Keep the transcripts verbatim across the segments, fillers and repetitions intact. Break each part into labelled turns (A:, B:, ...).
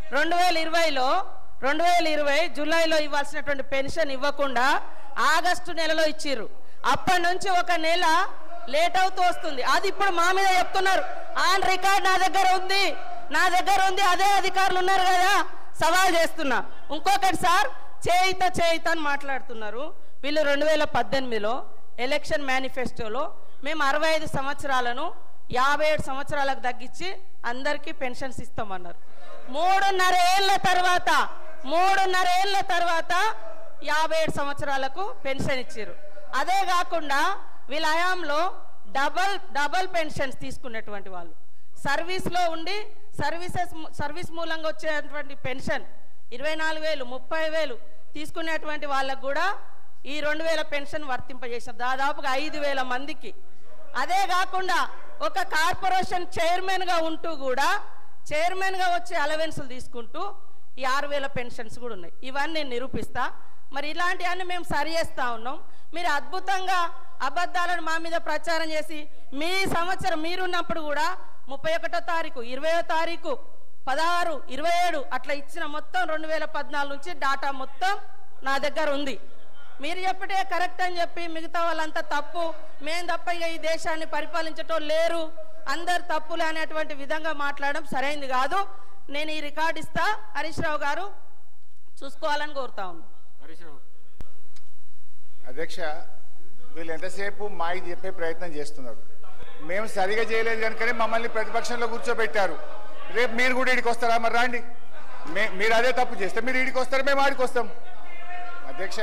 A: రెండు వేల ఇరవైలో రెండు వేల ఇరవై జూలైలో ఇవ్వాల్సినటువంటి పెన్షన్ ఇవ్వకుండా ఆగస్టు నెలలో ఇచ్చిర్రు. అప్పటి నుంచి ఒక నెల లేట్ అవుతూ వస్తుంది. అది ఇప్పుడు మా మీద చెప్తున్నారు. ఆన్ రికార్డ్ నా దగ్గర ఉంది, నా దగ్గర ఉంది, అదే అధికారులు ఉన్నారు కదా, సవాల్ చేస్తున్నా. ఇంకొకటి సార్, చేయిత చేయిత అని మాట్లాడుతున్నారు వీళ్ళు. రెండు వేల పద్దెనిమిదిలో ఎలక్షన్ మేనిఫెస్టోలో మేము అరవై ఐదు సంవత్సరాలను యాభై ఏడు సంవత్సరాలకు తగ్గించి అందరికీ పెన్షన్స్ ఇస్తామన్నారు. మూడున్నర ఏళ్ల తర్వాత మూడున్నర ఏళ్ల తర్వాత యాభై ఏడు సంవత్సరాలకు పెన్షన్ ఇచ్చారు. అదే కాకుండా వీళ్ళ హయాంలో డబల్ డబల్ పెన్షన్స్ తీసుకున్నటువంటి వాళ్ళు, సర్వీస్లో ఉండి సర్వీసెస్ సర్వీస్ మూలంగా వచ్చేటువంటి పెన్షన్ ఇరవై నాలుగు వేలు ముప్పై వేలు తీసుకునేటువంటి వాళ్ళకు కూడా ఈ రెండు వేల పెన్షన్ వర్తింపజేశారు దాదాపుగా ఐదు వేల మందికి. అదే కాకుండా ఒక కార్పొరేషన్ చైర్మన్గా ఉంటూ కూడా చైర్మన్గా వచ్చే అలవెన్సులు తీసుకుంటూ ఈ ఆరు వేల పెన్షన్స్ కూడా ఉన్నాయి. ఇవన్నీ నేను నిరూపిస్తా. మరి ఇలాంటివన్నీ మేము సరి చేస్తూ ఉన్నాం. మీరు అద్భుతంగా అబద్ధాలను మా మీద ప్రచారం చేసి మీ సంవత్సరం మీరున్నప్పుడు కూడా ముప్పై ఒకటో తారీఖు ఇరవయో తారీఖు పదహారు ఇరవై ఏడు అట్లా ఇచ్చిన మొత్తం రెండు వేల పద్నాలుగు నుంచి డాటా మొత్తం నా దగ్గర ఉంది. మీరు చెప్పటే కరెక్ట్ అని చెప్పి మిగతా వాళ్ళంతా తప్పు, మేము తప్ప ఇక ఈ దేశాన్ని పరిపాలించటం లేరు, అందరు తప్పులే అనేటువంటి విధంగా మాట్లాడడం సరైనది కాదు. నేను ఈ రికార్డు ఇస్తా, హరీష్ రావు గారు చూసుకోవాలని కోరుతా ఉన్నాను.
B: హరీష్ రావు
C: అధ్యక్ష, వీళ్ళు ఎంతసేపు మాయి చెప్పే ప్రయత్నం చేస్తున్నారు. మేము సరిగా చేయలేదు కనుకనే మమ్మల్ని ప్రతిపక్షంలో కూర్చోబెట్టారు. రేపు మీరు కూడా ఈడికి వస్తారా? మరి రాండి, మే మీరు అదే తప్పు చేస్తే మీరు ఈడికి వస్తారు, మేము ఆడికి వస్తాం. అధ్యక్ష,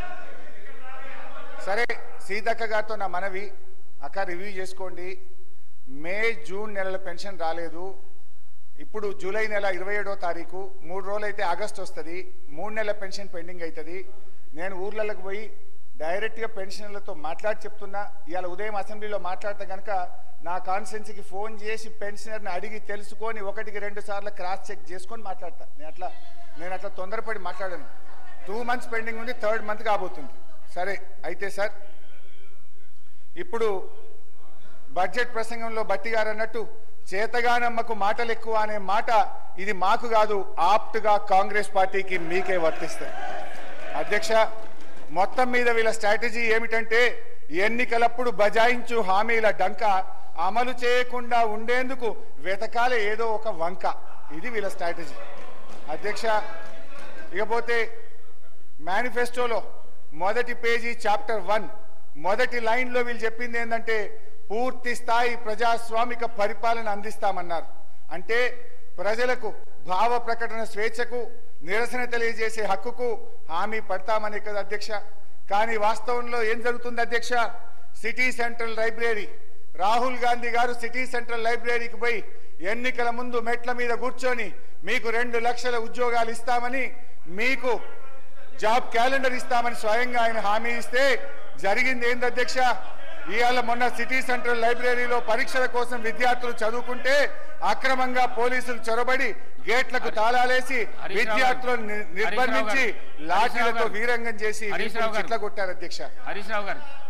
C: సరే సీతక్క గారితో నా మనవి, అక్క రివ్యూ చేసుకోండి. మే జూన్ నెలల పెన్షన్ రాలేదు. ఇప్పుడు జూలై నెల ఇరవై ఏడో తారీఖు మూడు రోజులు అయితే ఆగస్ట్ వస్తుంది. మూడు నెలల పెన్షన్ పెండింగ్ అవుతుంది. నేను ఊర్లలోకి పోయి డైరెక్ట్గా పెన్షనర్లతో మాట్లాడి చెప్తున్నా. ఇవాళ ఉదయం అసెంబ్లీలో మాట్లాడితే కనుక నా కాన్స్టిట్యున్సీకి ఫోన్ చేసి పెన్షనర్ని అడిగి తెలుసుకొని ఒకటికి రెండు సార్లు క్రాస్ చెక్ చేసుకొని మాట్లాడతా. నేను అట్లా నేను అట్లా తొందరపడి మాట్లాడాను. టూ మంత్స్ పెండింగ్ ఉంది, థర్డ్ మంత్ కాబోతుంది. సరే అయితే సార్, ఇప్పుడు బడ్జెట్ ప్రసంగంలో బట్టి గారు అన్నట్టు చేతగానమ్మకు మాటలు ఎక్కువ అనే మాట ఇది మాకు కాదు, ఆప్ట్గా కాంగ్రెస్ పార్టీకి మీకే వర్తిస్తాయి. అధ్యక్ష, మొత్తం మీద వీళ్ళ స్ట్రాటజీ ఏమిటంటే ఎన్నికలప్పుడు బజాయించు హామీల డంక అమలు చేయకుండా ఉండేందుకు వెతకాలే ఏదో ఒక వంక. ఇది వీళ్ళ స్ట్రాటజీ. అధ్యక్ష, ఇకపోతే మేనిఫెస్టోలో మొదటి పేజీ చాప్టర్ వన్ మొదటి లైన్లో వీళ్ళు చెప్పింది ఏంటంటే పూర్తి స్థాయి ప్రజాస్వామిక పరిపాలన అందిస్తామన్నారు. అంటే ప్రజలకు భావ ప్రకటన స్వేచ్ఛకు నిరసన తెలియజేసే హక్కుకు హామీ పడతామనే కదా అధ్యక్ష. కానీ వాస్తవంలో ఏం జరుగుతుంది అధ్యక్ష? City central library, Rahul Gandhi గారు సిటీ సెంట్రల్ లైబ్రరీకి పోయి ఎన్నికల ముందు మెట్ల మీద కూర్చొని మీకు రెండు లక్షల ఉద్యోగాలు ఇస్తామని, మీకు జాబ్ క్యాలెండర్ ఇస్తామని స్వయంగా ఆయన హామీ ఇస్తే జరిగింది ఏంది అధ్యక్ష? ఇవాళ మొన్న సిటీ సెంట్రల్ లైబ్రరీలో పరీక్షల కోసం విద్యార్థులు చదువుకుంటే అక్రమంగా పోలీసులు చొరబడి గేట్లకు తాళాలేసి విద్యార్థులను నిర్బంధించి లాఠీలతో వీరంగం చేసి చిట్ల కొట్టారు అధ్యక్ష.
B: హరీష్ రావు గారు